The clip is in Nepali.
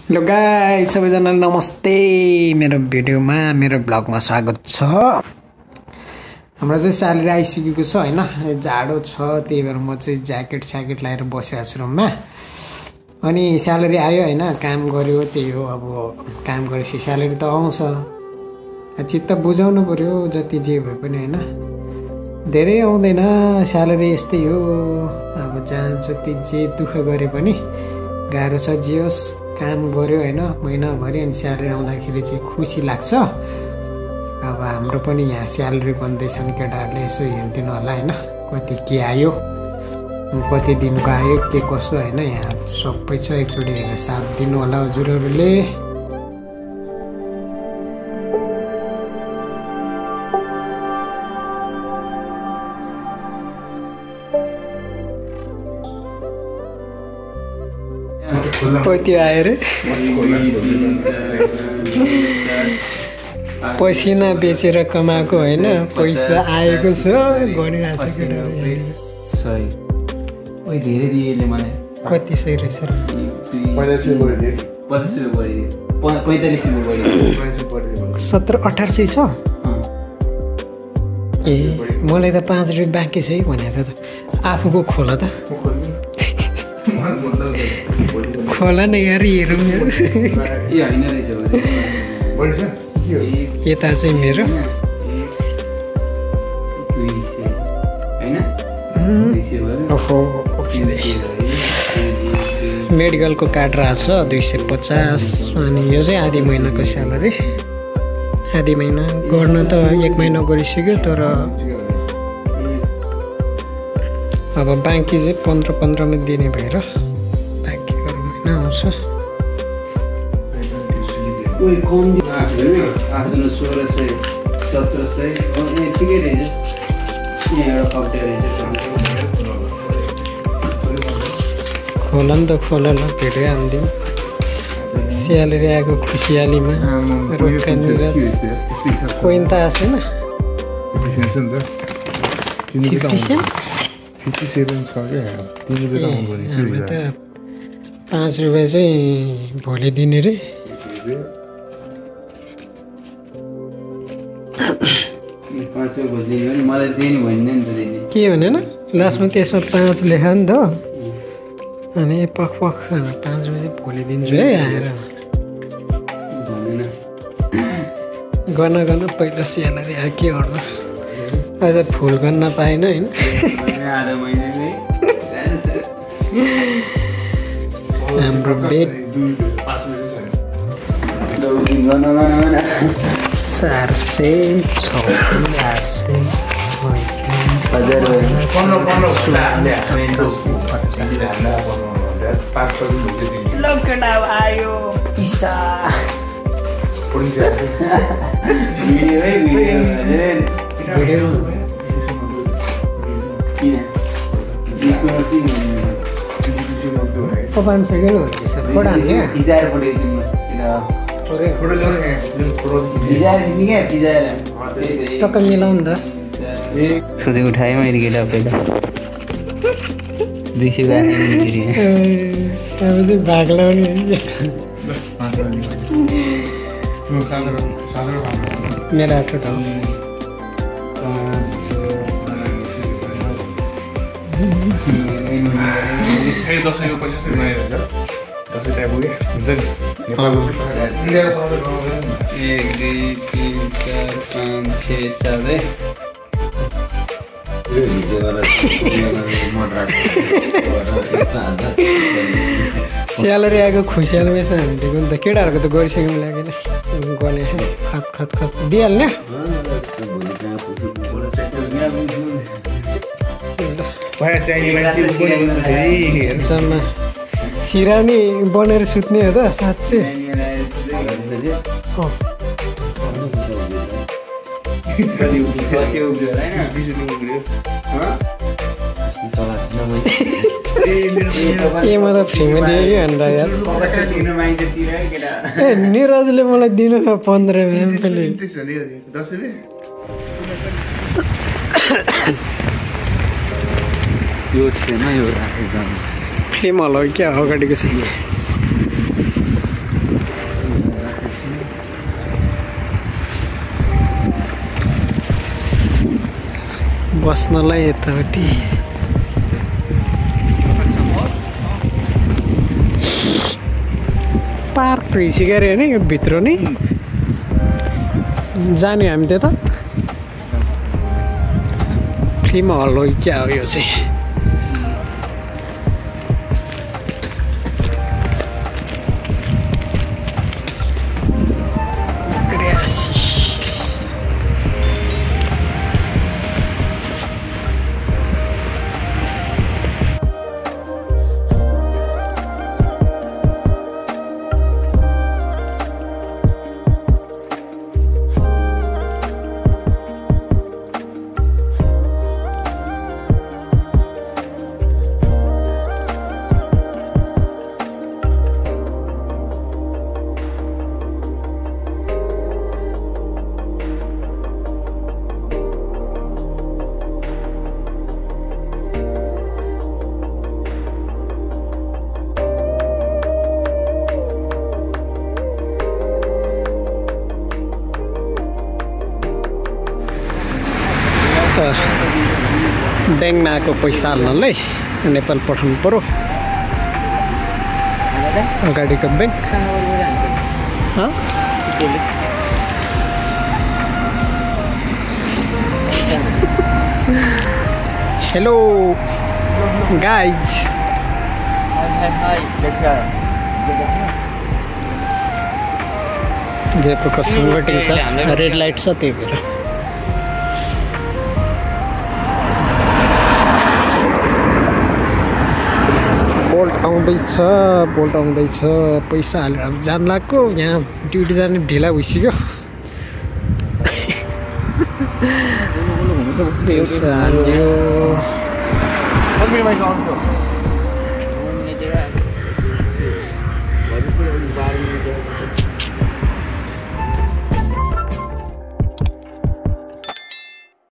हेलो गाइस सबैजनालाई नमस्ते मेरो भिडियोमा मेरो ब्लगमा स्वागत छ। हाम्रो चाहिँ स्यालेरी आइसकेको छ हैन, जाडो छ त्यही भएर म चाहिँ ज्याकेट लगाएर बसेको छु रुममा। अनि स्यालेरी आयो हैन, काम गर्यो त्यही हो। अब काम गरेपछि स्यालेरी त आउँछ, चित्त बुझाउनु पर्यो जति जे भए पनि हैन। धेरै आउँदैन स्यालेरी, यस्तै हो। अब जहाँ जति जे दुःख गरे पनि गाह्रो छ, जे होस् काम गर्यो हैन महिनाभरि, अनि स्यालेरी आउँदाखेरि चाहिँ खुसी लाग्छ। अब हाम्रो पनि यहाँ स्यालेरी बन्दैछन्, केटाहरूले यसो हेरिदिनु होला हैन, कति के आयो, कति दिनको आयो, के कसो हैन। यहाँ सबै छ, एकचोटि हेरेर साथ दिनु होला हजुरहरूले। कति आयो रे? पसिना बेचेर कमाएको होइन, पैसा आएको छ, गरिरहेको छ केटाहरू। सही ओइ धेरै दिएले मलाई कति सही रहेछ र? 50 रुपैयाँ बढी 50 रुपैयाँ बढी 45 रुपैयाँ बढी 1700-1800 छ। ए मलाई त 5 रुपैयाँ बाँकी छ है भनेको त। आफूको खोला त खोला न यार, हेरौँ यता चाहिँ मेरो मेडिकलको कार्ड रहेछ 250। अनि यो चाहिँ आधी महिनाको स्यालेरी। आधी महिना गर्न त 1 महिना गरिसक्यो, तर अब बाँकी चाहिँ 15 मा दिने भएर बाँकी अरू महिना आउँछ। खोला नि त खोला ल, भेटै आनिदिउँ। स्यालेरी आएको खुसियालीमा रोक्का निराज कोही त आएन। 5 रुपैयाँ चाहिँ भोलि दिने रे। के भनेन लास्टमा, त्यसमा 5 लेखा नि त। अनि पख 5 रुपैयाँ भोलि दिन्छु है आएर। गर्न पहिला स्यालेरी आयो, के गर्नु अझ फुल गर्न पाएन होइन। हाम्रो बेड 400 600 800 आयो पिसा को 5 सेकेन्ड हुँदैछ टक्क मिलाउ नि त। सोचे उठाएँ मैले केटा पहिला 200 अब चाहिँ भाग लाउने मेरो 8 ठाउँ। स्यालेरी आएको खुसियालमै छ हामीको नि त। केटाहरूको त गरिसक्यौँ लागेन, गने खत दिइहाल्ने। सिरानी बनेर सुत्ने हो त साँच्चै। ए म त फ्रीमा दिएँ कि भनेर यार। ए निरजले मलाई दिनु 15 रुपैयाँ। यो छैन, यो एकदम फिल्म हल हो क्या अगाडिको चाहिँ। बस्नलाई यताउति पार्क रहेछ क्या अरे होइन यो भित्र नै जाने हामी त्यता फिल्म हल हो क्या हो यो चाहिँ ब्याङ्कमा आएको पैसा हाल्नलाई नेपाल पठाउनु पर्यो अगाडिको ब्याङ्क हेलो गाइज जयपुरको सङ्गठन छ रेड लाइट छ त्यही भएर बोल्ट आउँदैछ पैसा हालेर अब जान लाग्यो यहाँ ड्युटी जाने ढिला भइसक्यो